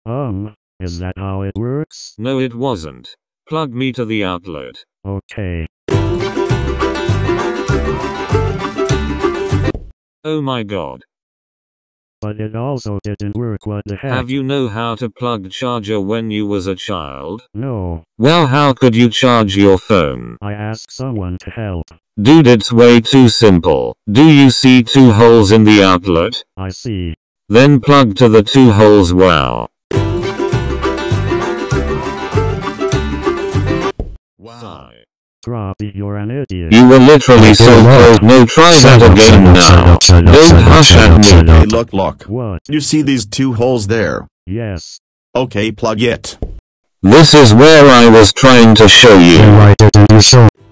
Is that how it works? No, it wasn't. Plug me to the outlet. Okay. Oh my god. But it also didn't work, what the heck? Have you know how to plug charger when you was a child? No. Well, how could you charge your phone? I asked someone to help. Dude, it's way too simple. Do you see 2 holes in the outlet? I see. Then plug to the 2 holes. Wow. Wow. Droppy, you're an idiot. You were literally so close. No, try that again now. Don't hush at me. Hey, look. What? You see these 2 holes there? Yes. Okay, plug it. This is where I was trying to show you. Why didn't you show